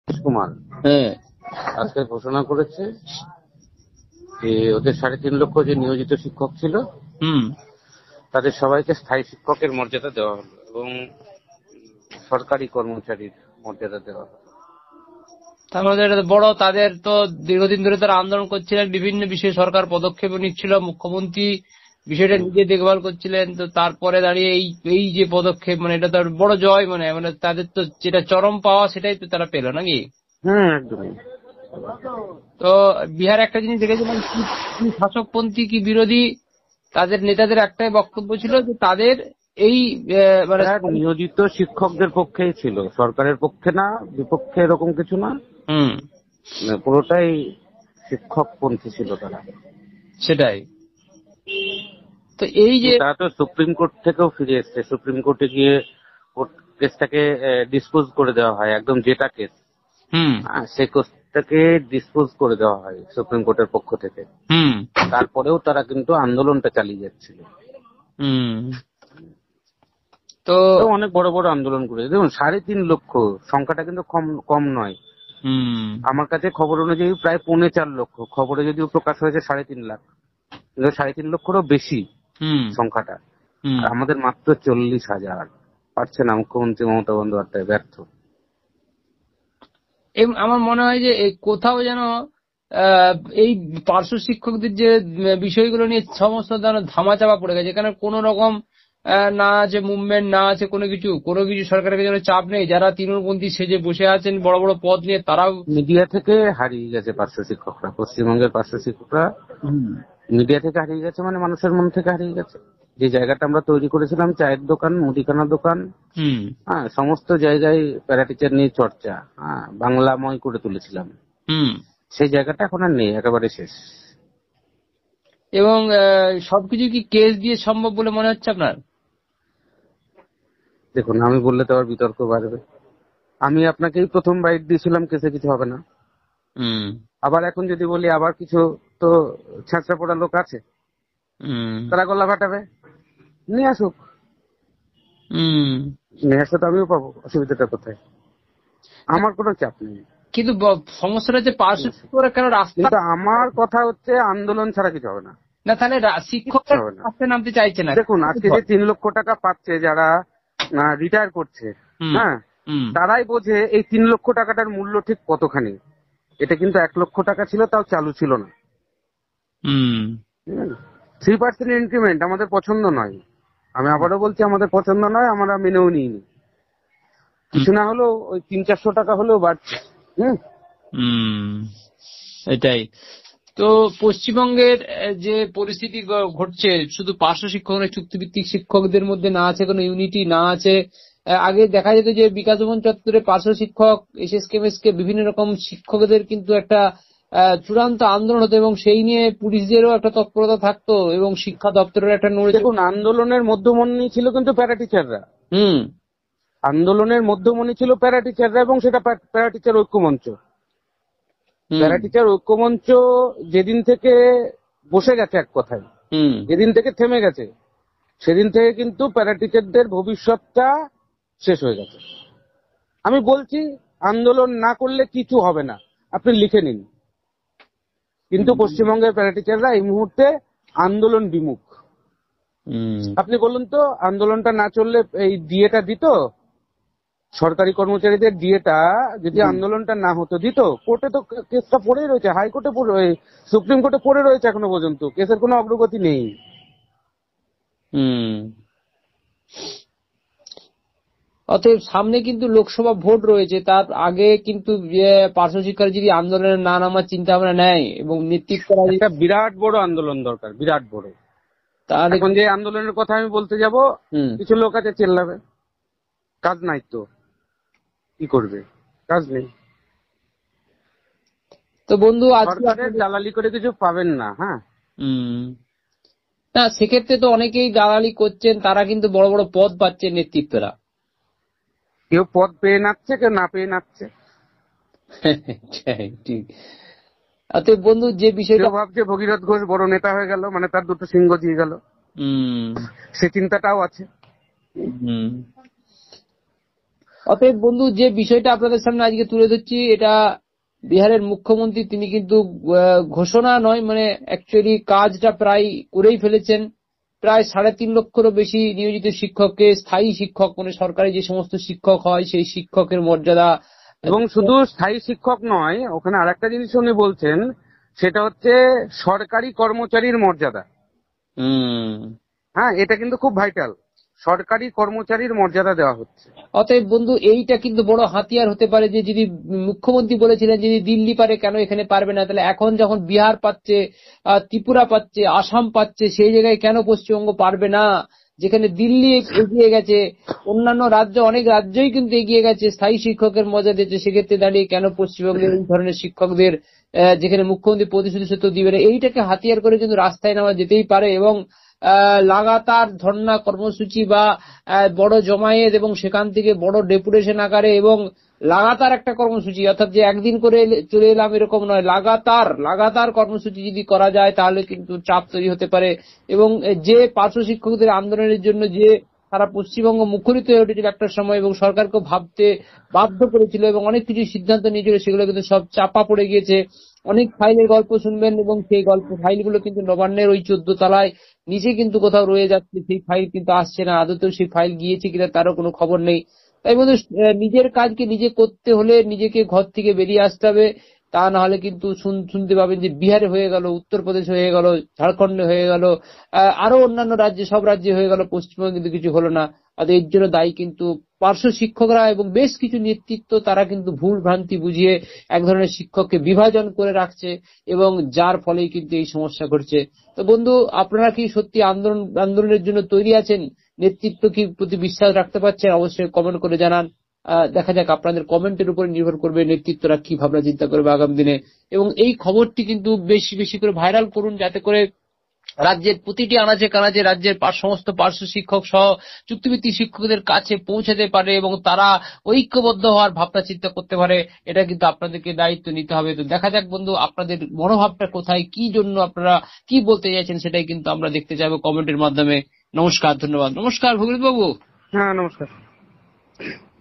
কুমার হ্যাঁ আজকে ঘোষণা করেছে যে ওদের 3.5 লক্ষ যে নিয়োজিত শিক্ষক ছিল তাদের সবাইকে স্থায়ী শিক্ষকের মর্যাদা দেওয়া হলো এবং সরকারি কর্মচারীর মর্যাদা দেওয়া হলো। তার মধ্যে এটা তো বড়, তাদের তো দীর্ঘদিন ধরে তারা আন্দোলন করছিলেন, বিভিন্ন বিষয়ে সরকার পদক্ষেপ নিচ্ছিল, মুখ্যমন্ত্রী বিষয়টা নিজে দেখভাল করছিলেন, তো তারপরে দাঁড়িয়ে এই যে পদক্ষেপ, মানে এটা তো বড় জয়, মানে তাদের তো যেটা চরম পাওয়া সেটাই তো তারা পেল নাকি। একদমই। তো বিহার একটা জিনিস দেখেছিলাম, কি শাসকপন্থী কি বিরোধী, তাদের নেতাদের একটাই বক্তব্য ছিল যে তাদের এই মানে নিয়োজিত শিক্ষকদের পক্ষেই ছিল, সরকারের পক্ষে না, বিপক্ষে এরকম কিছু না, পুরোটাই শিক্ষক পন্থী ছিল তারা। সেটাই তো এই যে তারা তো সুপ্রিম কোর্ট থেকেও ফিরে এসছে, সুপ্রিম কোর্টে গিয়ে কেসটাকে ডিসপোজ করে দেওয়া হয়, একদম যেটা কেস সেই কেসটাকে ডিসপোজ করে দেওয়া হয় সুপ্রিম কোর্টের পক্ষ থেকে। তারপরেও তারা কিন্তু আন্দোলনটা চালিয়ে যাচ্ছিল। তো অনেক বড় বড় আন্দোলন করেছে। দেখুন 3.5 লক্ষ সংখ্যাটা কিন্তু কম নয়। আমার কাছে খবর অনুযায়ী প্রায় 4.25 লক্ষ, খবরে যদিও প্রকাশ হয়েছে 3.5 লাখ, কিন্তু 3.5 লক্ষেরও বেশি সংখ্যাটা। আর আমাদের মাত্র 40,000। পারছে না মুখ্যমন্ত্রী মমতা বন্দ্যোপাধ্যায়, ব্যর্থ। আমার মনে হয় যে কোথাও যেন এই পার্শ্ব শিক্ষকদের যে বিষয়গুলো নিয়ে সমস্ত ধামাচাপা পড়ে গেছে, এখানে কোন রকম না আছে মুভমেন্ট, না আছে কোনো কিছু সরকারের জন্য চাপ নেই। যারা তৃণমূলপন্থী সেজে বসে আছেন বড় বড় পদ নিয়ে, তারাও মিডিয়া থেকে হারিয়ে গেছে। পার্শ্ব শিক্ষকরা, পশ্চিমবঙ্গের পার্শ্ব শিক্ষকরা মিডিয়া থেকে হারিয়ে গেছে, মানে মানুষের মন থেকে হারিয়ে গেছে। যে জায়গাটা আমরা তৈরি করেছিলাম, চায়ের দোকান, মুদিখানার দোকান, সমস্ত জায়গায় প্যারা টিচার নিয়ে চর্চা, বাংলাময় করে তুলেছিলাম, সেই জায়গাটা এখন আর নেই, একেবারে শেষ। এবং সবকিছু কি কেস দিয়ে সম্ভব বলে মনে হচ্ছে আপনার? দেখুন, আমি বললে তো আবার বিতর্ক বাড়বে। আমি আপনাকেই প্রথম বাইট দিয়েছিলাম, কেসে কিছু হবে না। আবার এখন যদি বলি আবার কিছু, তো ছেঁচড়া পড়া লোক আছে, তারা গলা ফাটাবে। নিয়ে আসুক, নিয়ে আসলে তো আমিও পাবো, অসুবিধাটা কোথায়? আমার কোনো চাপ নেই। কিন্তু সমস্যাটা হচ্ছে পার্শ্ব শিক্ষকরা কেন রাস্তা, কিন্তু আমার কথা হচ্ছে আন্দোলন ছাড়া কিছু হবে না। না তাহলে শিক্ষকরা রাস্তায় নামতে চাইছে না। দেখুন, আজকে যে 3 লক্ষ টাকা পাচ্ছে যারা রিটায়ার করছে, তারাই বোঝে এই 3 লক্ষ টাকাটার মূল্য ঠিক কতখানি। এটা কিন্তু 1 লক্ষ টাকা ছিল, তাও চালু ছিল না। 3% ইনক্রিমেন্ট আমাদের পছন্দ নয়। আমি আবারও বলছি, আমাদের পছন্দ নয়, আমরা মেনেও নিইনি। কিছু না হলেও ওই 300-400 টাকা হলেও বাড়ছে। এটাই তো পশ্চিমবঙ্গের যে পরিস্থিতি ঘটছে, শুধু পার্শ্ব শিক্ষক নয়, চুক্তিভিত্তিক শিক্ষকদের মধ্যে না আছে কোনো ইউনিটি, না আছে। আগে দেখা যেত যে বিকাশ ভবন চত্বরে পার্শ্ব শিক্ষক, এসএসকে বিভিন্ন রকম শিক্ষকদের কিন্তু একটা চূড়ান্ত আন্দোলন হতো এবং সেই নিয়ে পুলিশদেরও একটা তৎপরতা থাকতো এবং শিক্ষা দপ্তরের একটা নড়ে। দেখুন, আন্দোলনের মধ্যমণি ছিল কিন্তু প্যারা টিচাররা। আন্দোলনের মধ্যমণি ছিল প্যারা টিচাররা, এবং সেটা প্যারা টিচার ঐক্যমঞ্চ। প্যারা টিচার ঐক্যমঞ্চ যেদিন থেকে বসে গেছে, এক কথায় যেদিন থেকে থেমে গেছে, সেদিন থেকে কিন্তু প্যারা টিচারদের ভবিষ্যৎটা শেষ হয়ে গেছে। আমি বলছি, আন্দোলন না করলে কিছু হবে না, আপনি লিখে নিন। কিন্তু পশ্চিমবঙ্গের প্যারা টিচাররা এই মুহূর্তে আন্দোলন বিমুখ। আপনি বলুন তো, আন্দোলনটা না চললে এই ডিএটা দিত? সরকারি কর্মচারীদের ডিএটা যদি আন্দোলনটা না হতো দিত? কোর্টে তো কেসটা পড়েই রয়েছে, হাইকোর্টে সুপ্রিম কোর্টে পড়ে রয়েছে এখনো পর্যন্ত, কেসের কোনো অগ্রগতি নেই। অতএব সামনে কিন্তু লোকসভা ভোট রয়েছে, তার আগে কিন্তু পার্শ্ব শিক্ষার যদি আন্দোলনের না নামার চিন্তা ভাবনা নেয় এবং নেতৃত্ব করা, একটা বিরাট বড় আন্দোলন দরকার, বিরাট বড়। তাহলে এখন যে আন্দোলনের কথা আমি বলতে যাব, কিছু লোক আছে চেল্লাবে, কাজ নাই তো কি করবে, কাজ নেই। তো বন্ধু, সরকারের দালালি করে কিছু পাবেন না। না, সেক্ষেত্রে তো অনেকেই দালালি করছেন, তারা কিন্তু বড় বড় পদ পাচ্ছেন নেতৃত্বরা। কেউ পদ পেয়ে নাচ্ছে, কেউ না পেয়ে নাচ্ছে। ঠিক। অতএব বন্ধু, যে বিষয়টা ভাবছে ভগীরথ ঘোষ বড় নেতা হয়ে গেল, মানে তার দুটো সিংহ দিয়ে গেল, সে চিন্তাটাও আছে। অতএব বন্ধু, যে বিষয়টা আপনাদের সামনে আজকে তুলে ধরছি, এটা বিহারের মুখ্যমন্ত্রী তিনি কিন্তু ঘোষণা নয়, মানে অ্যাকচুয়ালি কাজটা প্রায় করেই ফেলেছেন। প্রায় 3.5 লক্ষেরও বেশি নিয়োজিত শিক্ষককে স্থায়ী শিক্ষক, মানে সরকারি যে সমস্ত শিক্ষক হয় সেই শিক্ষকের মর্যাদা। এবং শুধু স্থায়ী শিক্ষক নয়, ওখানে আরেকটা জিনিস উনি বলছেন, সেটা হচ্ছে সরকারি কর্মচারীর মর্যাদা। হ্যাঁ, এটা কিন্তু খুব ভাইটাল, সরকারি কর্মচারীর মর্যাদা দেওয়া হচ্ছে। অতএব বন্ধু, এইটা কিন্তু বড় হাতিয়ার হতে পারে, যে যদি মুখ্যমন্ত্রী বলেছিলেন যদি দিল্লি পারে কেন এখানে পারবে না, তাহলে এখন যখন বিহার পাচ্ছে, ত্রিপুরা পাচ্ছে, আসাম পাচ্ছে, সেই জায়গায় কেন পশ্চিমবঙ্গ পারবে না? যেখানে দিল্লি এগিয়ে গেছে, অন্যান্য রাজ্য, অনেক রাজ্যই কিন্তু এগিয়ে গেছে, স্থায়ী শিক্ষকের মর্যাদা দিচ্ছে, সেক্ষেত্রে দাঁড়িয়ে কেন পশ্চিমবঙ্গের এই ধরনের শিক্ষকদের, যেখানে মুখ্যমন্ত্রী প্রতিশ্রুতি সত্য দিবেন, এইটাকে হাতিয়ার করে কিন্তু রাস্তায় নামা যেতেই পারে। এবং লাগাতার ধর্ণা কর্মসূচি বা বড় জমায়েত এবং সেখান থেকে বড় ডেপুটেশন আকারে এবং লাগাতার একটা কর্মসূচি, অর্থাৎ যে একদিন করে চলে এলাম এরকম নয়, লাগাতার কর্মসূচি যদি করা যায় তাহলে কিন্তু চাপ তৈরি হতে পারে। এবং যে পার্শ্ব শিক্ষকদের আন্দোলনের জন্য যে সারা পশ্চিমবঙ্গ মুখরিত হয়ে উঠেছিল একটা সময়, এবং সরকারকে ভাবতে বাধ্য করেছিল এবং অনেক কিছু সিদ্ধান্ত নিয়েছিল, সেগুলো কিন্তু সব চাপা পড়ে গিয়েছে। অনেক ফাইলের গল্প শুনবেন, এবং সেই গল্প ফাইলগুলো কিন্তু নবান্নের ওই 14 তলায় নিচে কিন্তু কোথাও রয়ে যাচ্ছে, সেই ফাইল কিন্তু আসছে না, আদতেও সেই ফাইল গিয়েছে কিনা তারও কোনো খবর নেই। তাই বন্ধু, নিজের কাজকে নিজে করতে হলে নিজেকে ঘর থেকে বেরিয়ে আসতে হবে, তা না হলে কিন্তু শুনতে পাবেন যে বিহারে হয়ে গেল, উত্তরপ্রদেশ হয়ে গেল, ঝাড়খণ্ডে হয়ে গেল, আরো অন্যান্য রাজ্যে, সব রাজ্যে হয়ে গেল, পশ্চিমবঙ্গে কিন্তু কিছু হলো না। আর এর জন্য দায়ী কিন্তু পার্শ্ব শিক্ষকরা এবং বেশ কিছু নেতৃত্ব, তারা কিন্তু ভুল ভ্রান্তি বুঝিয়ে এক ধরনের শিক্ষককে বিভাজন করে রাখছে, এবং যার ফলেই কিন্তু এই সমস্যা ঘটছে। তো বন্ধু, আপনারা কি সত্যি আন্দোলনের জন্য তৈরি আছেন? নেতৃত্ব কি প্রতি বিশ্বাস রাখতে পারছেন? অবশ্যই কমেন্ট করে জানান। দেখা যাক, আপনাদের কমেন্টের উপরে নির্ভর করবে নেতৃত্বরা কি ভাবনা চিন্তা করবে আগামী দিনে। এবং এই খবরটি কিন্তু বেশি বেশি করে ভাইরাল করুন, যাতে করে রাজ্যের প্রতিটি আনাচে কানাচে রাজ্যের সমস্ত পার্শ্ব শিক্ষক সহ চুক্তিভিত্তিক শিক্ষকদের কাছে পৌঁছাতে পারে, এবং তারা ঐক্যবদ্ধ হওয়ার ভাবনা চিন্তা করতে পারে। এটা কিন্তু আপনাদেরকে দায়িত্ব নিতে হবে। তো দেখা যাক বন্ধু, আপনাদের মনোভাবটা কোথায়, কি জন্য আপনারা কি বলতে চাইছেন, সেটাই কিন্তু আমরা দেখতে চাইবো কমেন্টের মাধ্যমে। নমস্কার, ধন্যবাদ। নমস্কার ভগীরথ বাবু। হ্যাঁ, নমস্কার।